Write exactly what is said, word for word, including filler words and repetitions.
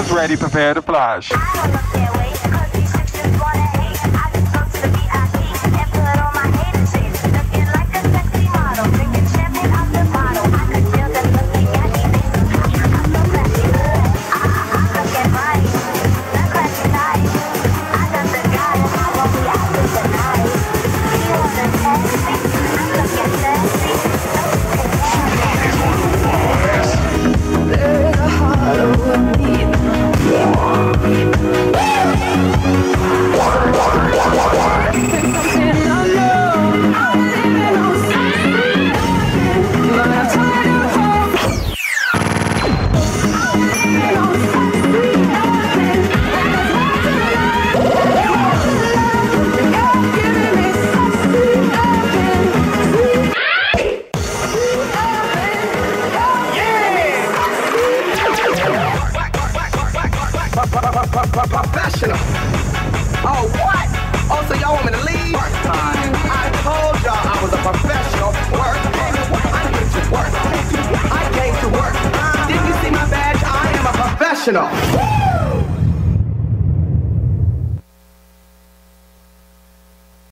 was ready, prepare to flash. Professional. Oh, what? Oh, so y'all want me to leave? Work time. I told y'all I was a professional. Work. I came to work. I came to work. Didn't you see my badge? I am a professional.